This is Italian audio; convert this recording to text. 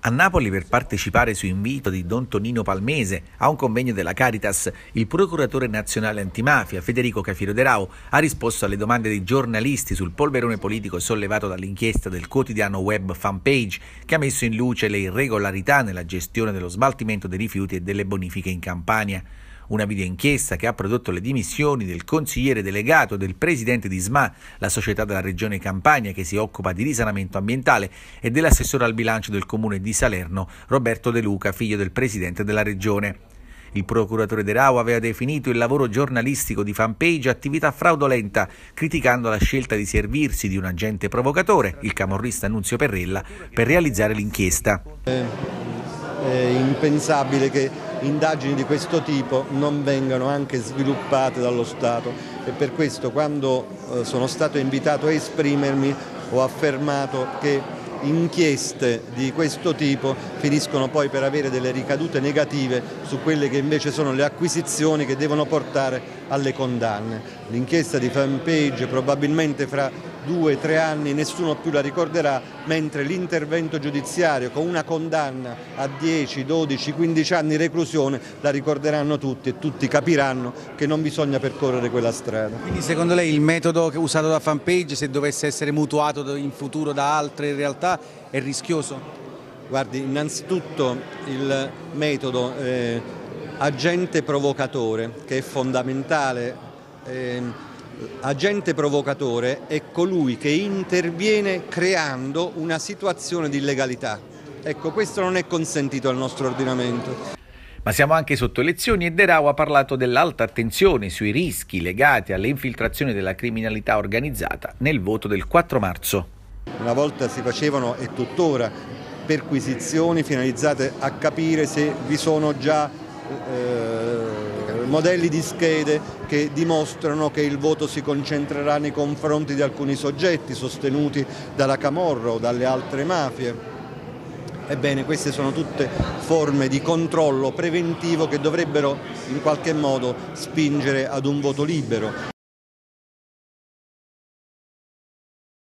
A Napoli, per partecipare su invito di Don Tonino Palmese a un convegno della Caritas, il procuratore nazionale antimafia Federico Cafiero De Rao ha risposto alle domande dei giornalisti sul polverone politico sollevato dall'inchiesta del quotidiano web Fanpage, che ha messo in luce le irregolarità nella gestione dello smaltimento dei rifiuti e delle bonifiche in Campania. Una videoinchiesta che ha prodotto le dimissioni del consigliere delegato del presidente di SMA, la società della regione Campania che si occupa di risanamento ambientale, e dell'assessore al bilancio del comune di Salerno, Roberto De Luca, figlio del presidente della regione. Il procuratore De Rao aveva definito il lavoro giornalistico di Fanpage attività fraudolenta, criticando la scelta di servirsi di un agente provocatore, il camorrista Nunzio Perrella, per realizzare l'inchiesta. È impensabile che indagini di questo tipo non vengano anche sviluppate dallo Stato, e per questo, quando sono stato invitato a esprimermi, ho affermato che inchieste di questo tipo finiscono poi per avere delle ricadute negative su quelle che invece sono le acquisizioni che devono portare alle condanne. L'inchiesta di Fanpage probabilmente fra 2 o 3 anni nessuno più la ricorderà, mentre l'intervento giudiziario con una condanna a 10, 12, 15 anni di reclusione la ricorderanno tutti, e tutti capiranno che non bisogna percorrere quella strada. Quindi secondo lei il metodo usato da Fanpage, se dovesse essere mutuato in futuro da altre realtà, è rischioso? Guardi, innanzitutto il metodo agente provocatore, che è fondamentale. Agente provocatore è colui che interviene creando una situazione di illegalità. Ecco, questo non è consentito al nostro ordinamento. Ma siamo anche sotto elezioni e De Rao ha parlato dell'alta attenzione sui rischi legati alle infiltrazioni della criminalità organizzata nel voto del 4 marzo. Una volta si facevano, e tuttora, perquisizioni finalizzate a capire se vi sono già modelli di schede che dimostrano che il voto si concentrerà nei confronti di alcuni soggetti sostenuti dalla camorra o dalle altre mafie. Ebbene, queste sono tutte forme di controllo preventivo che dovrebbero in qualche modo spingere ad un voto libero.